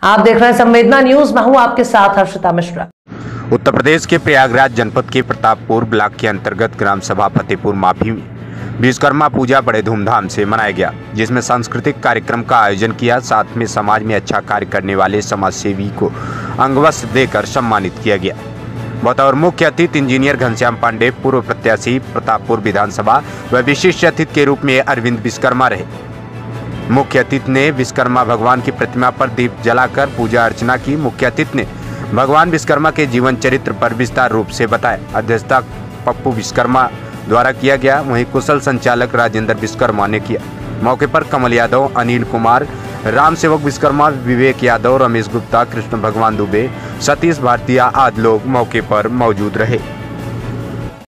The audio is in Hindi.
आप देख रहे हैं संवेदना न्यूज। मैं हूं आपके साथ हर्षिता मिश्रा। उत्तर प्रदेश के प्रयागराज जनपद के प्रतापपुर ब्लॉक के अंतर्गत ग्राम सभा फतेहपुर माफी में विश्वकर्मा पूजा बड़े धूमधाम से मनाया गया, जिसमें सांस्कृतिक कार्यक्रम का आयोजन किया। साथ में समाज में अच्छा कार्य करने वाले समाज सेवी को अंगवस्त्र देकर सम्मानित किया गया। बतौर मुख्य अतिथि इंजीनियर घनश्याम पांडे, पूर्व प्रत्याशी प्रतापपुर विधानसभा व विशिष्ट अतिथि के रूप में अरविंद विश्वकर्मा रहे। मुख्य अतिथि ने विश्वकर्मा भगवान की प्रतिमा पर दीप जलाकर पूजा अर्चना की। मुख्य अतिथि ने भगवान विश्वकर्मा के जीवन चरित्र पर विस्तार रूप से बताया। अध्यक्षता पप्पू विश्वकर्मा द्वारा किया गया, वहीं कुशल संचालक राजेंद्र विश्वकर्मा ने किया। मौके पर कमल यादव, अनिल कुमार, राम सेवक विश्वकर्मा, विवेक यादव, रमेश गुप्ता, कृष्ण भगवान दुबे, सतीश भारतीय आदि लोग मौके पर मौजूद रहे।